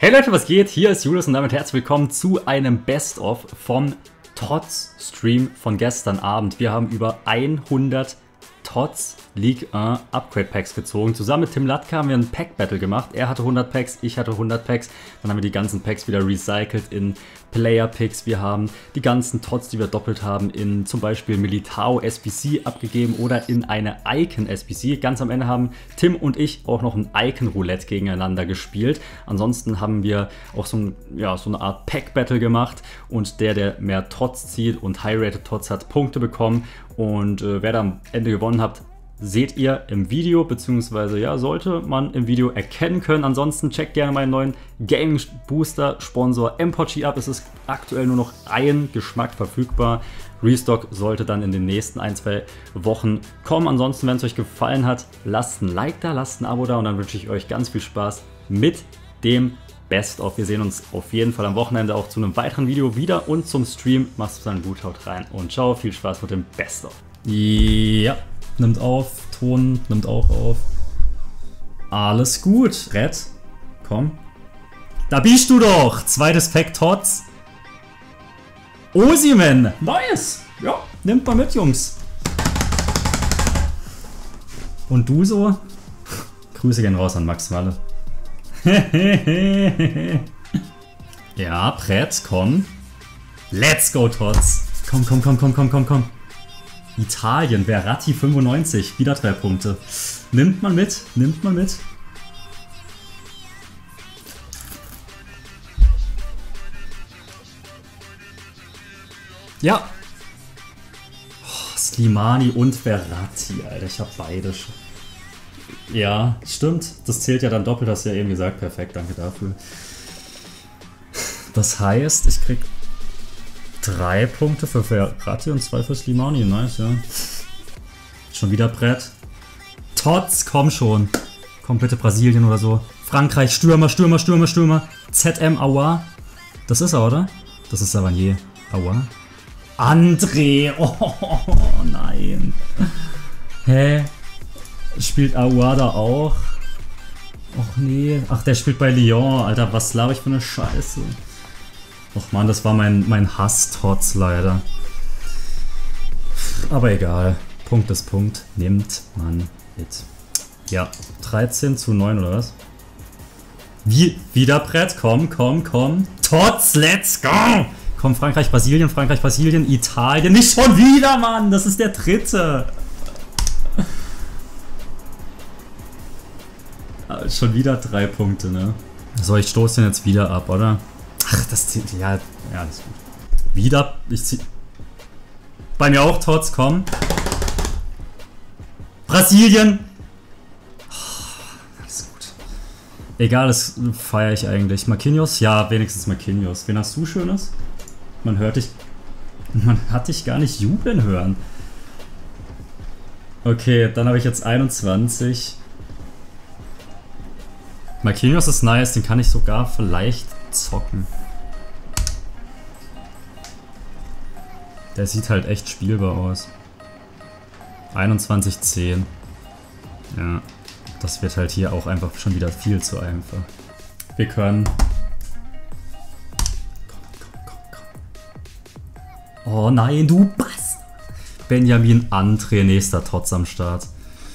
Hey Leute, was geht? Hier ist Julius und damit herzlich willkommen zu einem Best-of vom TOTS-Stream von gestern Abend. Wir haben über 100 TOTS League 1 Upgrade Packs gezogen. Zusammen mit Tim Latka haben wir ein Pack-Battle gemacht. Er hatte 100 Packs, ich hatte 100 Packs. Dann haben wir die ganzen Packs wieder recycelt in Player-Picks. Wir haben die ganzen TOTS, die wir doppelt haben, in zum Beispiel Militao SBC abgegeben oder in eine Icon SBC. Ganz am Ende haben Tim und ich auch noch ein Icon-Roulette gegeneinander gespielt. Ansonsten haben wir auch so eine Art Pack-Battle gemacht und der mehr TOTS zieht und High-Rated TOTS hat Punkte bekommen. Und wer da am Ende gewonnen hat, seht ihr im Video, beziehungsweise ja, sollte man im Video erkennen können. Ansonsten checkt gerne meinen neuen Gaming Booster Sponsor Empochi ab. Es ist aktuell nur noch ein Geschmack verfügbar. Restock sollte dann in den nächsten 1-2 Wochen kommen. Ansonsten, wenn es euch gefallen hat, lasst ein Like da, lasst ein Abo da und dann wünsche ich euch ganz viel Spaß mit dem Best-of. Wir sehen uns auf jeden Fall am Wochenende auch zu einem weiteren Video wieder und zum Stream. Macht's dann gut, haut rein und ciao, viel Spaß mit dem Best-of. Ja. Nimmt auf, Ton nimmt auch auf. Alles gut, Red. Komm. Da bist du doch! Zweites Pack TOTS. Osimhen! Nice! Ja, nimmt mal mit, Jungs. Und du so? Grüße gehen raus an Max Malle. Ja, Brett, komm. Let's go, TOTS. Komm, komm, komm, komm, komm, komm, komm. Italien, Verratti 95, wieder 3 Punkte. Nimmt man mit, nimmt man mit. Ja. Oh, Slimani und Verratti, Alter, ich hab beide schon. Ja, stimmt. Das zählt ja dann doppelt, hast du ja eben gesagt. Perfekt, danke dafür. Das heißt, ich krieg 3 Punkte für Verratti und 2 für Slimani. Nice, ja. Schon wieder Brett. TOTS, komm schon. Komm bitte Brasilien oder so. Frankreich, Stürmer, Stürmer, Stürmer, Stürmer. ZM, Aua. Das ist er, oder? Das ist Savanier. Aua. André. Oh, nein. Hä? Spielt Aua da auch? Och nee. Ach, der spielt bei Lyon. Alter, was laber ich für eine Scheiße. Och man, das war mein Hass-TOTS leider. Aber egal. Punkt ist Punkt. Nimmt man mit. Ja, 13:9 oder was? Wie? Wieder Brett? Komm, komm, komm. TOTS, let's go! Komm, Frankreich, Brasilien, Italien. Nicht schon wieder, Mann! Das ist der dritte. Schon wieder 3 Punkte, ne? So, ich stoße den jetzt wieder ab, oder? Ach, das zieht. Ja, das ist gut. Wieder. Ich zieh. Bei mir auch TOTS, komm. Brasilien! Oh, alles gut. Egal, das feiere ich eigentlich. Marquinhos? Ja, wenigstens Marquinhos. Wen hast du Schönes? Man hört dich. Man hat dich gar nicht jubeln hören. Okay, dann habe ich jetzt 21. Marquinhos ist nice, den kann ich sogar vielleicht zocken. Der sieht halt echt spielbar aus. 21:10. Ja, das wird halt hier auch einfach schon wieder viel zu einfach. Wir können... Komm. Oh nein, du Bastard! Benjamin André, nächster TOTS am Start.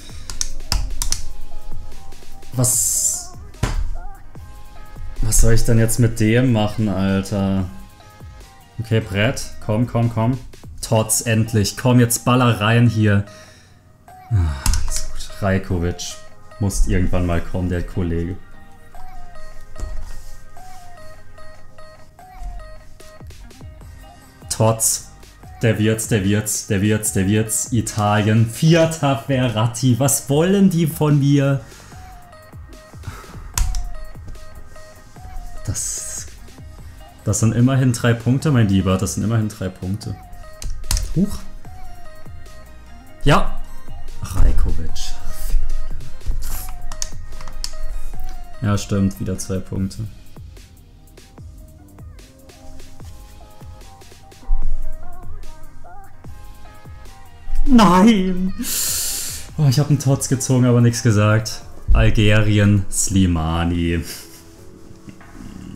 Was soll ich denn jetzt mit dem machen, Alter? Okay, Brett. Komm, komm, komm. TOTS, endlich. Komm, jetzt baller rein hier. Alles gut. Rajkovic. Muss irgendwann mal kommen, der Kollege. TOTS. Der wird's. Italien. 4. Verratti. Was wollen die von mir? Das sind immerhin 3 Punkte, mein Lieber. Das sind immerhin 3 Punkte. Huch. Ja. Rajkovic. Ja, stimmt. Wieder 2 Punkte. Nein! Oh, ich habe einen TOTS gezogen, aber nichts gesagt. Algerien, Slimani.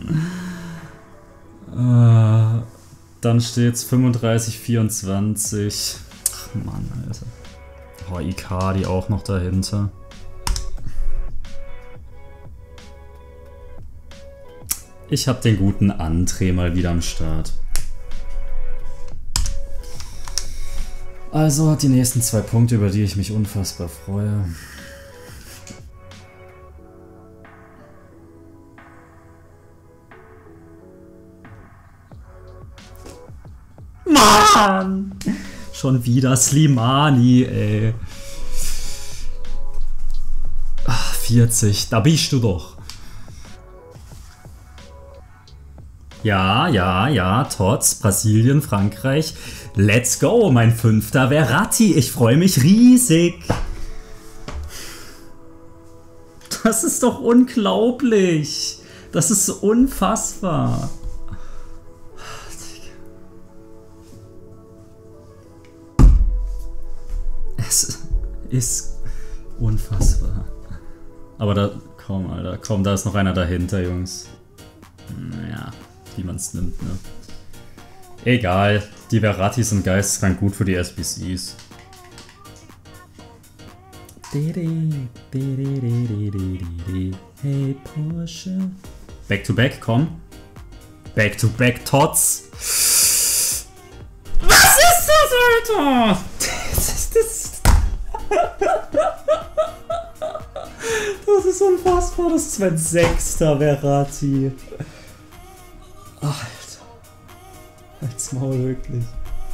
Dann steht's 35-24. Ach Mann, Alter. Oh, Icardi auch noch dahinter. Ich habe den guten André mal wieder am Start. Also die nächsten 2 Punkte, über die ich mich unfassbar freue. Mann! Schon wieder Slimani, ey. Ach, 40, da bist du doch. Ja, Tots, Brasilien, Frankreich. Let's go, mein 5. Verratti. Ich freue mich riesig. Das ist doch unglaublich. Das ist unfassbar. Es ist unfassbar. Aber da, komm, Alter, komm, da ist noch einer dahinter, Jungs. Naja, wie man es nimmt, ne? Egal, die Verratti sind geisteskrank gut für die SBCs. Hey Porsche. Back to back, komm. Back to back, Tots. Was ist das, Alter? Das ist unfassbar, das ist mein 6. Verratti. Alter. Als Maul, wirklich.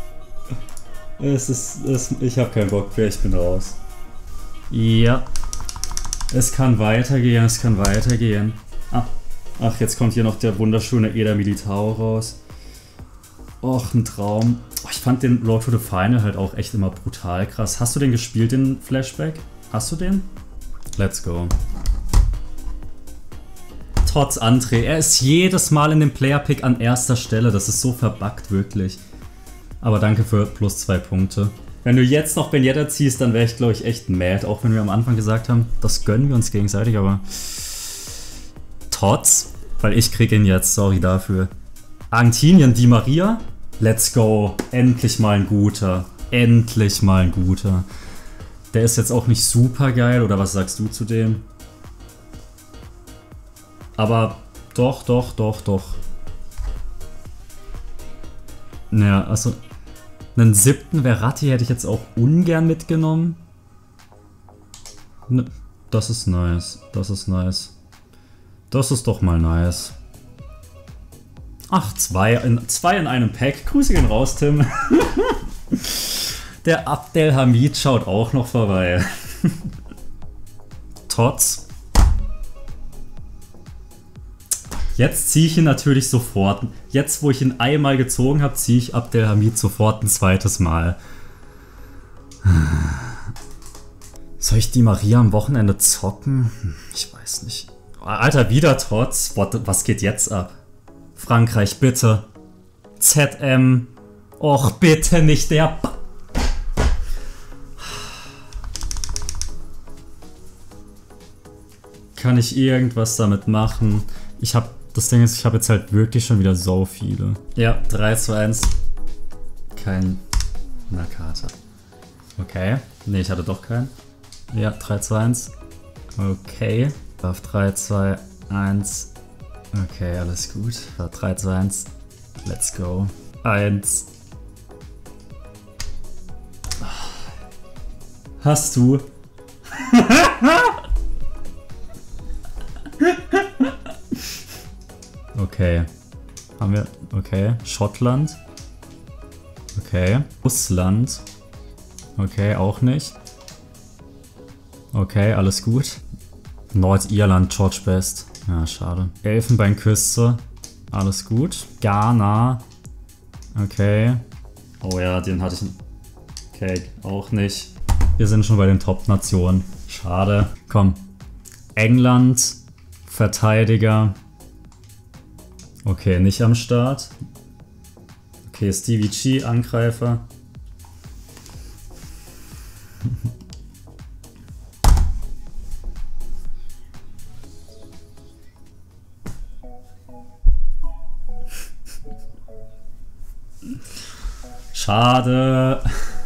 Ich hab keinen Bock mehr, ich bin raus. Ja. Es kann weitergehen, es kann weitergehen. Ach, jetzt kommt hier noch der wunderschöne Eder Militao raus. Och, ein Traum. Oh, ich fand den Road to the Final halt auch echt immer brutal krass. Hast du den gespielt, den Flashback? Hast du den? Let's go. Trotz André. Er ist jedes Mal in dem Player-Pick an erster Stelle. Das ist so verbuggt, wirklich. Aber danke für plus 2 Punkte. Wenn du jetzt noch Ben Yedder ziehst, dann wäre ich, glaube ich, echt mad. Auch wenn wir am Anfang gesagt haben, das gönnen wir uns gegenseitig, aber... Trotz, weil ich krieg ihn jetzt, sorry dafür. Argentinien, Di Maria. Let's go. Endlich mal ein guter. Endlich mal ein guter. Der ist jetzt auch nicht super geil, oder was sagst du zu dem? Aber doch. Naja, also einen 7. Verratti hätte ich jetzt auch ungern mitgenommen. Ne, das ist nice, das ist nice. Das ist doch mal nice. Ach, 2 in einem Pack. Grüße gehen raus, Tim. Der Abdelhamid schaut auch noch vorbei. Tots. Jetzt ziehe ich ihn natürlich sofort. Jetzt, wo ich ihn einmal gezogen habe, ziehe ich Abdelhamid sofort ein zweites Mal. Soll ich die Maria am Wochenende zocken? Ich weiß nicht. Alter, wieder Tots. Was geht jetzt ab? Frankreich, bitte. ZM. Och, bitte nicht der... Kann ich irgendwas damit machen? Das Ding ist, ich habe jetzt halt wirklich schon wieder so viele. Ja, 3, 2, 1. Kein Nakata. Okay. Ne, ich hatte doch keinen. Ja, 3, 2, 1. Okay. Auf 3, 2, 1. Okay, alles gut. 3, 2, 1. Let's go. 1. Hast du? Okay. Haben wir... Okay. Schottland. Okay. Russland. Okay, auch nicht. Okay, alles gut. Nordirland, George Best. Ja, schade. Elfenbeinküste. Alles gut. Ghana. Okay. Oh ja, den hatte ich... Okay, auch nicht. Wir sind schon bei den Top-Nationen. Schade. Komm. England. Verteidiger. Okay, nicht am Start. Okay, Stevie G, Angreifer. Schade.